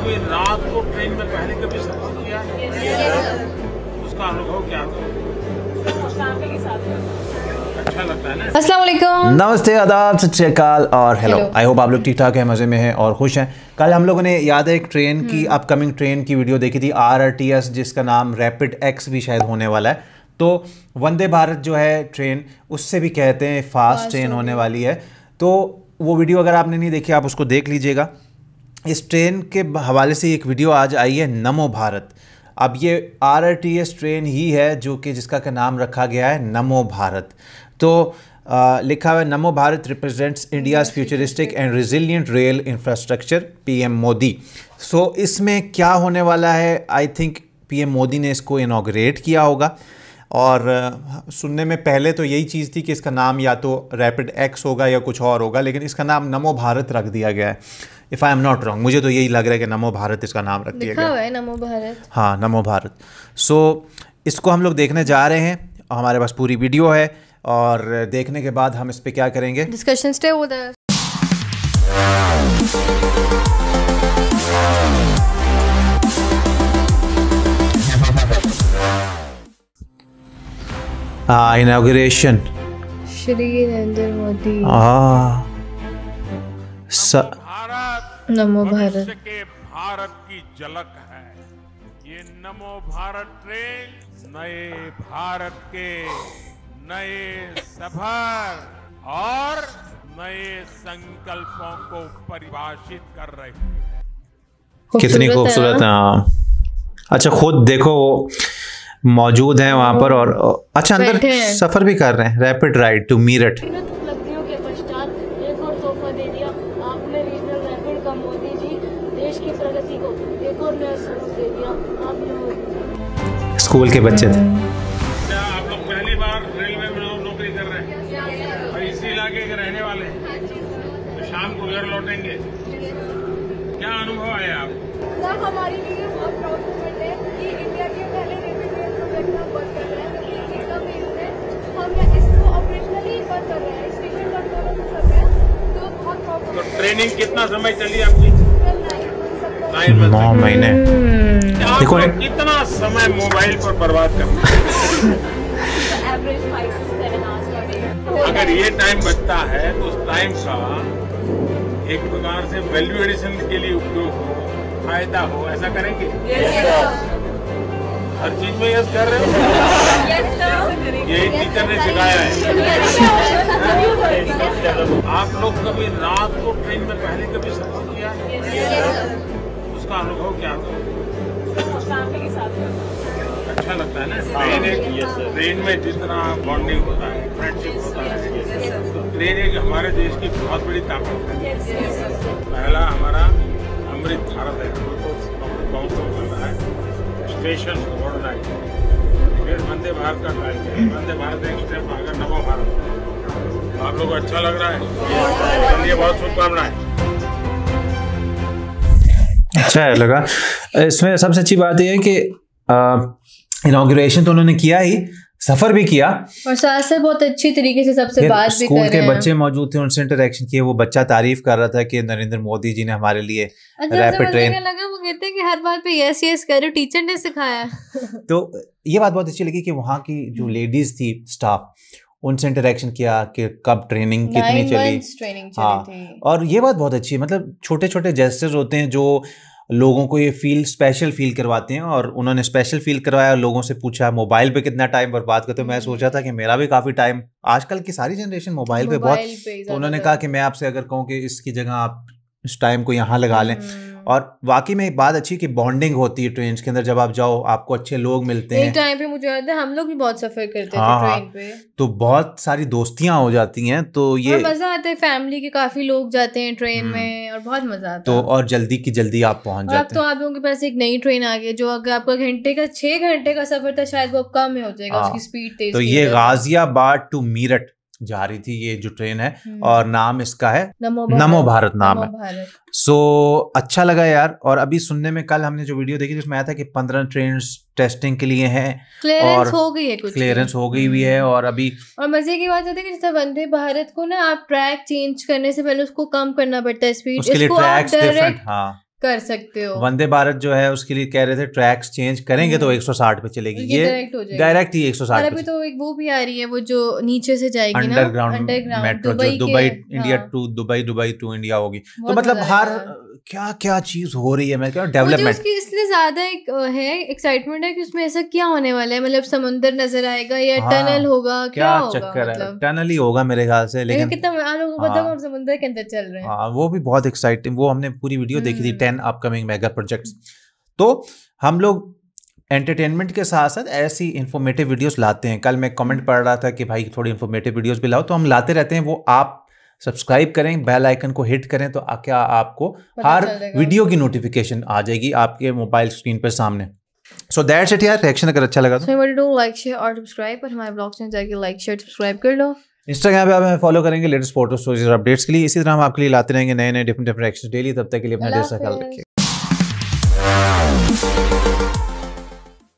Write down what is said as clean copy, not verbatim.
कभी रात को ट्रेन में पहले कभी सफर किया है? उसका अनुभव क्या था? अच्छा लगता है ना? अस्सलाम वालेकुम, नमस्ते, आदाब, सत श्री अकाल और हेलो। आई होप आप लोग ठीक ठाक हैं, मज़े में हैं और खुश हैं। कल हम लोगों ने याद है एक ट्रेन की अपकमिंग ट्रेन की वीडियो देखी थी, RRTS, जिसका नाम रैपिड एक्स भी शायद होने वाला है। तो वंदे भारत जो है ट्रेन, उससे भी कहते हैं फास्ट ट्रेन होने वाली है। तो वो वीडियो अगर आपने नहीं देखी, आप उसको देख लीजिएगा। इस ट्रेन के हवाले से एक वीडियो आज आई है, नमो भारत। अब ये RRTS ट्रेन ही है जो कि जिसका का नाम रखा गया है नमो भारत। तो लिखा हुआ है, Namo Bharat represents India's futuristic and resilient rail infrastructure, PM Modi. So इसमें क्या होने वाला है, आई थिंक PM मोदी ने इसको इनॉग्रेट किया होगा। और सुनने में पहले तो यही चीज़ थी कि इसका नाम या तो रैपिड एक्स होगा या कुछ और होगा, लेकिन इसका नाम नमो भारत रख दिया गया है। If I am not wrong, मुझे तो यही लग रहा है कि नमो भारत इसका नाम रख दिया गया है। नमो भारत। हाँ, नमो भारत। सो इसको हम लोग देखने जा रहे हैं। हमारे पास पूरी वीडियो है और देखने के बाद हम इस पे क्या करेंगे, discussion stay with us. Inauguration Shri Narendra Modi. Bharat Namo Bharat भविष्य के भारत की झलक है। ये नमो भारत ट्रेन नए भारत के नए सफर और नए संकल्पों को परिभाषित कर रही है। कितनी खूबसूरत है। हाँ, अच्छा, खुद देखो वो मौजूद हैं वहाँ पर और अच्छा अंदर सफर भी कर रहे हैं। Rapid ride to Meerut. उपलब्धियों के पश्चात एक और तोहफा दे दिया आपने रीजनल रैपिड का मोदी जी। देश की प्रगति को एक और नया स्वरूप दे दिया आपने मोदी जी। स्कूल के बच्चे थे। क्या आप लोग पहली बार रेलवे में नौकरी कर रहे हैं और इसी इलाके के रहने वाले हैं? तो शाम को घर लौटेंगे, क्या अनुभव आया आपको? हमारे लिए बहुत प्राउड मोमेंट है कि इंडिया के पहले रैपिड रेल प्रोजेक्ट में वर्क कर रहे हैं। क्योंकि इसका बेस है, हम इसको ऑपरेशनली वर्क कर रहे हैं, स्टेशन कंट्रोल में कर रहे हैं। तो बहुत प्राउड। तो ट्रेनिंग कितना समय चली आपकी? 9 महीने। देखो कितना समय मोबाइल पर बर्बाद करना। एवरेज 5 से 7 आवर्स। अगर ये टाइम बचता है तो उस टाइम का एक प्रकार से वैल्यू एडिशन के लिए उपयोग हो, फायदा हो, ऐसा करेंगे? हर चीज में यस कर रहे हो? यही टीचर ने सिखाया है। आप लोग कभी रात को ट्रेन में पहले कभी सफर किया है? उसका अनुभव क्या था? अच्छा लगता है ना? ट्रेन में जितना बॉन्डिंग होता है, फ्रेंडशिप होता है, तो ट्रेन एक हमारे देश की बहुत बड़ी ताकत है। पहला हमारा अमृत भारत है, कौन सा है स्टेशन ओवरनाइट, फिर वंदे भारत का कार्य, वंदे भारत एक स्टेप आगे नमो भारत। आप लोग को अच्छा लग रहा है, चलिए बहुत शुभकामनाएं। अच्छा है लगा। इसमें सबसे अच्छी बात यह है कि इनॉग्रेशन तो उन्होंने किया ही, सफर भी किया और साथ से बहुत अच्छी तरीके से सबसे बात भी कर रहे हैं। स्कूल के बच्चे मौजूद थे, उनसे इंटरेक्शन किए। वो बच्चा तारीफ कर रहा था कि नरेंद्र मोदी जी ने हमारे लिए रैपिड ट्रेन लगा। वो कहते हैं कि हर बात पे यस यस करो, टीचर ने सिखाया। तो ये बात बहुत अच्छी लगी कि वहाँ की जो लेडीज थी स्टाफ, उनसे इंटरेक्शन किया कि कब ट्रेनिंग कितनी चली। हाँ, और ये बात बहुत अच्छी है। मतलब छोटे छोटे जेस्चर्स होते हैं जो लोगों को ये स्पेशल फील करवाते हैं, और उन्होंने स्पेशल फील करवाया और लोगों से पूछा मोबाइल पे कितना टाइम बर्बाद करते हो। मैं सोचा था कि मेरा भी काफ़ी टाइम, आजकल की सारी जनरेशन मोबाइल पे बहुत, तो उन्होंने कहा कि मैं आपसे अगर कहूँ कि इसकी जगह आप इस टाइम को यहाँ लगा लें। और वाकई में एक बात अच्छी कि बॉन्डिंग होती है ट्रेन के अंदर। जब आप जाओ आपको अच्छे लोग मिलते हैं। एक टाइम पे मुझे याद है हम लोग भी बहुत सफर करते थे ट्रेन पे, तो बहुत सारी दोस्तियां हो जाती हैं। तो ये मजा आता है, फैमिली के काफी लोग जाते हैं ट्रेन में और बहुत मजा आता है। तो और जल्दी की जल्दी आप पहुंच जाते हैं। अब तो आप लोगों के पास एक नई ट्रेन आ गई है जो अगर आपका 6 घंटे का सफर था शायद वो कम में हो जाएगा, उसकी स्पीड तेज। तो ये गाजियाबाद टू मीरठ जा रही थी ये जो ट्रेन है, और नाम इसका है नमो भारत नाम है। सो अच्छा लगा यार। और अभी सुनने में कल हमने जो वीडियो देखी उसमें आया था कि 15 ट्रेन टेस्टिंग के लिए हैं, क्लियरेंस हो गई है, कुछ क्लियरेंस हो गई भी है। और अभी और मजे की बात है कि जैसे वंदे भारत को ना आप ट्रैक चेंज करने से पहले उसको कम करना पड़ता है स्पीड, उसके लिए ट्रैक्स डिफरेंट। हाँ, कर सकते हो। वंदे भारत जो है उसके लिए कह रहे थे ट्रैक्स चेंज करेंगे तो 160 पे चलेगी, ये डायरेक्ट हो जाएगी, डायरेक्ट ही 160 और पे अभी तो एक वो भी आ रही है, वो जो नीचे से जाएगी ना, अंडरग्राउंड मेट्रो जो Dubai India to Dubai, Dubai to India होगी। तो मतलब हर क्या क्या चीज हो रही है, मैं क्या डेवलपमेंट उसकी इसलिए ज्यादा एक है एक्साइटमेंट है कि उसमें ऐसा क्या होने वाला है, मतलब समुंदर नजर आएगा या टनल होगा, क्या होगा, चक्कर है, मतलब टनल ही होगा मेरे ख्याल से। लेकिन कितना आप लोगों को पता है हम समुंदर के अंदर चल रहे हैं। हाँ, वो भी बहुत एक्साइटिंग, वो हमने पूरी वीडियो देखी थी 10 अपकमिंग मेगा प्रोजेक्ट्स। तो हम लोग एंटरटेनमेंट के साथ साथ ऐसी इंफॉर्मेटिव वीडियोस लाते हैं। कल मैं कमेंट पढ़ रहा था कि भाई थोड़ी इंफॉर्मेटिव वीडियोस भी लाओ, तो हम लाते रहते हैं। वो आप सब्सक्राइब करें, बेल आइकन को हिट करें, तो क्या आपको हर वीडियो की नोटिफिकेशन आ जाएगी आपके मोबाइल स्क्रीन पर सामने। सो दैट्स इट यार, रिएक्शन अगर अच्छा लगा तो लाइक शेयर और सब्सक्राइब, और हमारे ब्लॉग्स में जाके लाइक शेयर सब्सक्राइब कर लो। इंस्टाग्राम पे आप हमें फॉलो करेंगे लेटेस्ट फोटो स्टोरीज और अपडेट्स के लिए। इसी तरह हम आपके लिए लाते रहेंगे नए नए डिफरेंट रिएक्शंस डेली। तब तक के लिए अपना ढेर सारा ख्याल रखिए।